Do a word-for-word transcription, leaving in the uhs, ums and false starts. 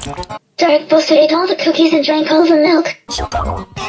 Dark Buster ate all the cookies and drank all the milk. Csupo,